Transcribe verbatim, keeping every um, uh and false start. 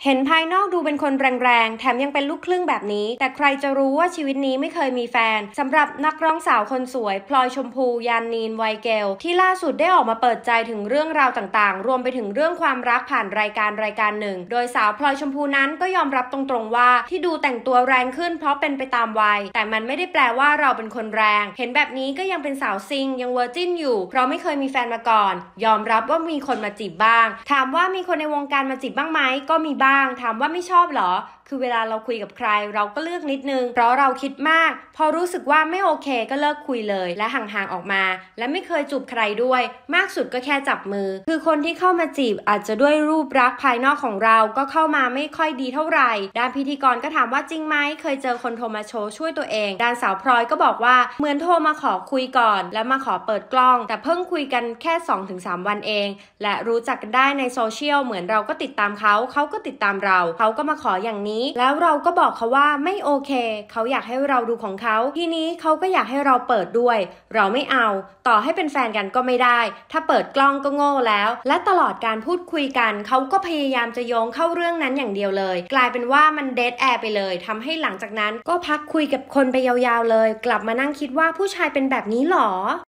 เห็นภายนอกดูเป็นคนแรงๆแถมยังเป็นลูกครึ่งแบบนี้แต่ใครจะรู้ว่าชีวิตนี้ไม่เคยมีแฟนสำหรับนักร้องสาวคนสวยพลอยชมพูยานีนไวเกลที่ล่าสุดได้ออกมาเปิดใจถึงเรื่องราวต่างๆรวมไปถึงเรื่องความรักผ่านรายการรายการหนึ่งโดยสาวพลอยชมพูนั้นก็ยอมรับตรงๆว่าที่ดูแต่งตัวแรงขึ้นเพราะเป็นไปตามวัยแต่มันไม่ได้แปลว่าเราเป็นคนแรงเห็นแบบนี้ก็ยังเป็นสาวซิงยังเวอร์จินอยู่เพราะไม่เคยมีแฟนมาก่อนยอมรับว่ามีคนมาจีบบ้างถามว่ามีคนในวงการมาจีบบ้างไหมก็มีบ้างถามว่าไม่ชอบเหรอคือเวลาเราคุยกับใครเราก็เลือกนิดนึงเพราะเราคิดมากพอรู้สึกว่าไม่โอเคก็เลิกคุยเลยและห่างๆออกมาและไม่เคยจูบใครด้วยมากสุดก็แค่จับมือคือคนที่เข้ามาจีบอาจจะด้วยรูปลักษณ์ภายนอกของเราก็เข้ามาไม่ค่อยดีเท่าไหร่ด้านพิธีกรก็ถามว่าจริงไหมเคยเจอคนโทรมาโชว์ช่วยตัวเองด้านสาวพลอยก็บอกว่าเหมือนโทรมาขอคุยก่อนแล้วมาขอเปิดกล้องแต่เพิ่งคุยกันแค่ สองถึงสาม วันเองและรู้จักกันได้ในโซเชียลเหมือนเราก็ติดตามเขาเขาก็ติดตามเราเขาก็มาขออย่างนี้แล้วเราก็บอกเขาว่าไม่โอเคเขาอยากให้เราดูของเขาทีนี้เขาก็อยากให้เราเปิดด้วยเราไม่เอาต่อให้เป็นแฟนกันก็ไม่ได้ถ้าเปิดกล้องก็โง่แล้วและตลอดการพูดคุยกันเขาก็พยายามจะโยงเข้าเรื่องนั้นอย่างเดียวเลยกลายเป็นว่ามันเดดแอร์ไปเลยทำให้หลังจากนั้นก็พักคุยกับคนไปยาวๆเลยกลับมานั่งคิดว่าผู้ชายเป็นแบบนี้หรอ